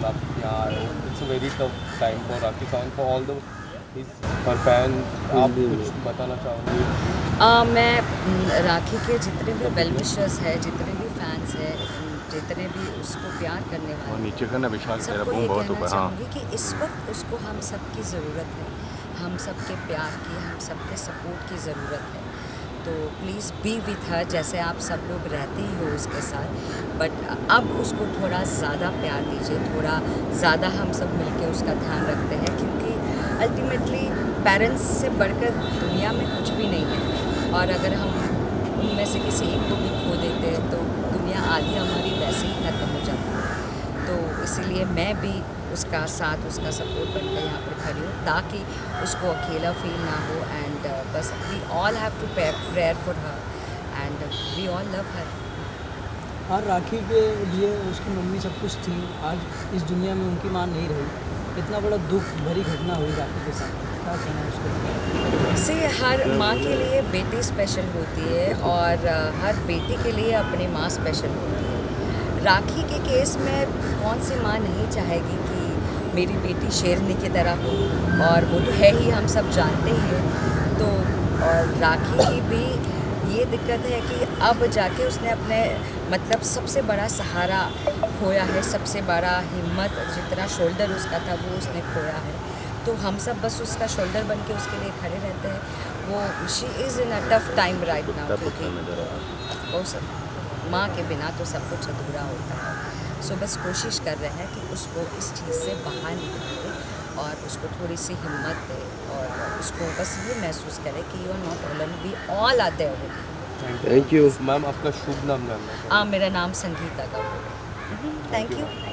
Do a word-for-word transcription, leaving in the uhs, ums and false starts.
साथ आप यहाँ आए हो, it's a very tough time for Rakhi fan, for all the her fan, आप कुछ बताना चाहोगे? uh, मैं राखी के जितने भी वेल विशर्स है, जितने भी फैंस हैं, जितने भी उसको प्यार करने वाले नीचे का ना विशाल सबको ये कहना चाहूँगी कि इस वक्त उसको हम सबकी ज़रूरत है, हम सबके प्यार की, हम सबके सपोर्ट की ज़रूरत है। तो प्लीज़ बी विथ हर, जैसे आप सब लोग रहते ही हो उसके साथ, बट अब उसको थोड़ा ज़्यादा प्यार दीजिए, थोड़ा ज़्यादा हम सब मिलके उसका ध्यान रखते हैं, क्योंकि अल्टीमेटली पेरेंट्स से बढ़कर दुनिया में कुछ भी नहीं है, और अगर हम उनमें से किसी एक को भी खो देते हैं तो दुनिया आधी हमारी वैसे ही ख़त्म हो जाती है। तो इसीलिए मैं भी उसका साथ, उसका सपोर्ट बनकर यहाँ पर खड़ी हूँ, ताकि उसको अकेला फील ना हो। एंड uh, बस we all have to prayer for her and we all love her. और राखी के लिए उसकी मम्मी सब कुछ थी, आज इस दुनिया में उनकी मां नहीं रही, इतना बड़ा दुख भरी घटना हुई राखी के साथ, क्या कहना है उसको? से हर माँ के लिए बेटी स्पेशल होती है, और हर बेटी के लिए अपनी माँ स्पेशल होती है। राखी के केस में कौन सी माँ नहीं चाहेगी कि मेरी बेटी शेरनी की तरह हो, और वो तो है ही, हम सब जानते ही हैं। तो और राखी की भी ये दिक्कत है कि अब जाके उसने अपने मतलब सबसे बड़ा सहारा खोया है, सबसे बड़ा हिम्मत, जितना शोल्डर उसका था वो उसने खोया है। तो हम सब बस उसका शोल्डर बन के उसके लिए खड़े रहते हैं। वो she is in a tough time right now, क्योंकि वो सब माँ के बिना तो सब कुछ अधूरा होता है। सो बस कोशिश कर रहे हैं कि उसको इस चीज़ से बाहर निकाले और उसको थोड़ी सी हिम्मत दे, और उसको बस ये महसूस करे कि you are not alone, we all are there with you. Thank you ma'am. आपका शुभ नाम जानना है? हाँ, मेरा नाम संगीता का। Thank you.